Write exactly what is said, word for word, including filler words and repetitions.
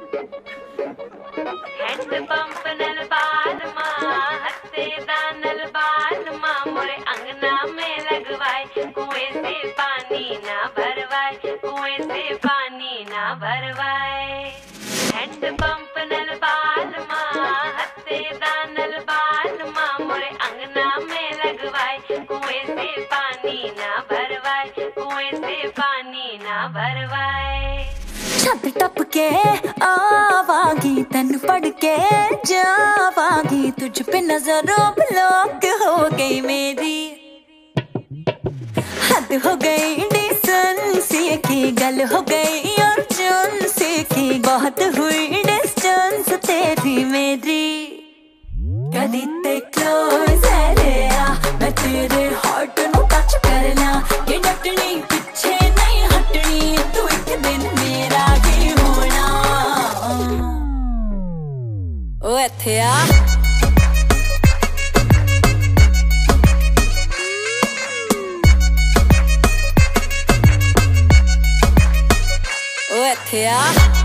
hand pump नल बाल माँ हत्ते दानल बाल माँ मोरे अंगना में लगवाए कुएं से पानी ना भरवाए कुएं से पानी ना भरवाए हैंड पंप नल बाल माँ हत्ते दानल बाल माँ मोरे अंगना में लगवाए कुएं से पानी ना भरवाए कुएं से पानी ना भरवाए छत टप के आवागी तन पढ़ के जावागी तुझ पे नजरों ब्लॉक हो गई मेरी हद हो गई डिस्टेंस की गल हो गई और से की बहुत हुई डिस्टेंस तेरी मेरी कदी ते क्लोज है रे आ मैं तेरे हार्ट नु टच करना ये डटनी पीछे नहीं हटनी तू एक दिन मेरा ही होना ओ ऐथे आ ओ ऐथे आ